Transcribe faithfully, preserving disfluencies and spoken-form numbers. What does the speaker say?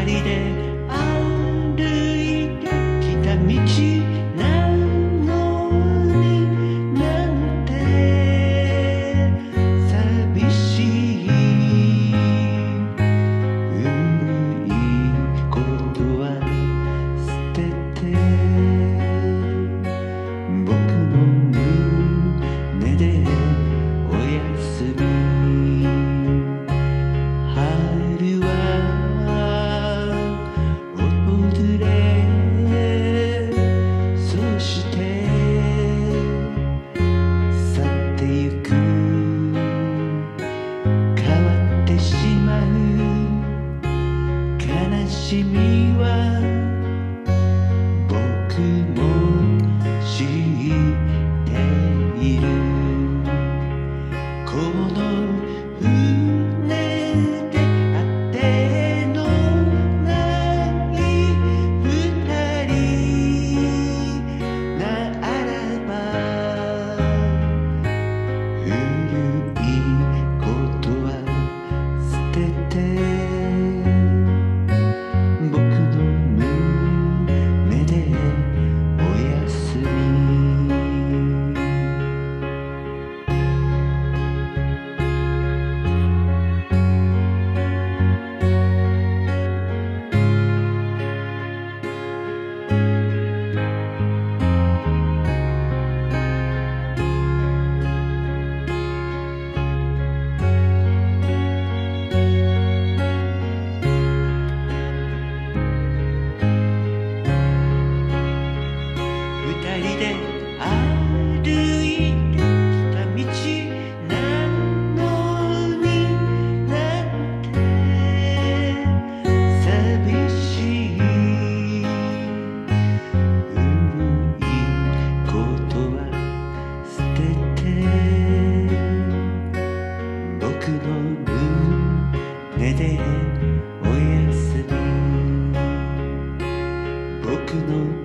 人で歩いてきた道なのになんて寂しい。古いことは捨てて僕の胸でおやすみ。春は訪れそして去ってゆく。変わってしまう悲しみは僕も知っている。この船であてのない二人ならば古いことは捨てて僕の胸でおやすみ。二人で歩いてきた道なのになんて寂しい。古いことは捨てて僕の胸でおやすみ。僕の